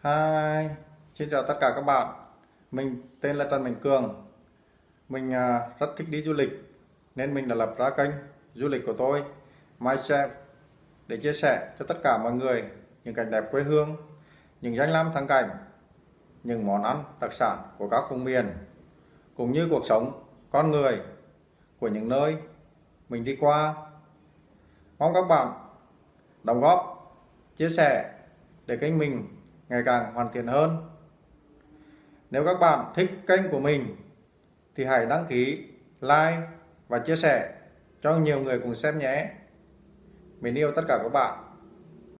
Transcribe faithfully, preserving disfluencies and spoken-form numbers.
Hi, xin chào tất cả các bạn. Mình tên là Trần Mạnh Cường. Mình à, rất thích đi du lịch nên mình đã lập ra kênh du lịch của tôi MyChef để chia sẻ cho tất cả mọi người những cảnh đẹp quê hương, những danh lam thắng cảnh, những món ăn đặc sản của các vùng miền, cũng như cuộc sống con người của những nơi mình đi qua. Mong các bạn đóng góp, chia sẻ để kênh mình ngày càng hoàn thiện hơn. Nếu các bạn thích kênh của mình thì hãy đăng ký, like và chia sẻ cho nhiều người cùng xem nhé. Mình yêu tất cả các bạn.